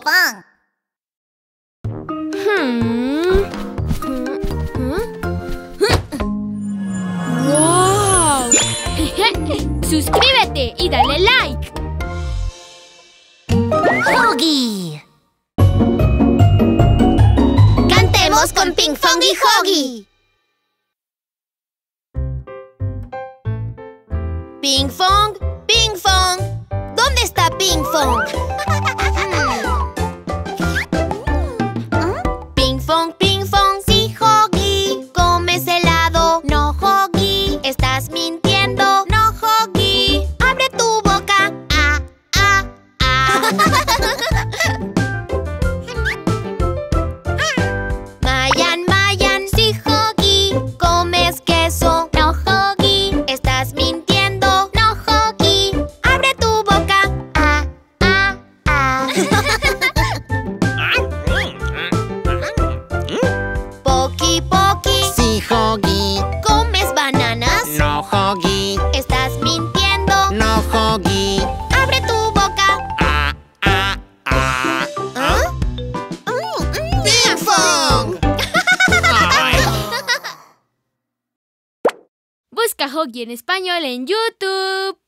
Fong. ¡Wow! Suscríbete y dale like. Huggy. Cantemos con Ping Fong y Huggy. Ping Fong, Ping Fong. ¿Dónde está Ping Fong? Ping Fong, sí, Huggy. ¿Comes helado? No, Huggy. ¿Estás mintiendo? No, Huggy. Abre tu boca. Ah, ah, ah. Mayan, sí, Huggy. ¿Comes queso? No, Huggy. ¿Estás mintiendo? No, Huggy. Abre tu boca. Ah, ah, ah. Pocky, Sí, Huggy. ¿comes bananas? No, Huggy. ¿Estás mintiendo? No, Huggy. ¡Abre tu boca! Ah, ah, ah. ¿Ah? ¡Ping Fong! Ay. Busca Huggy en español en YouTube.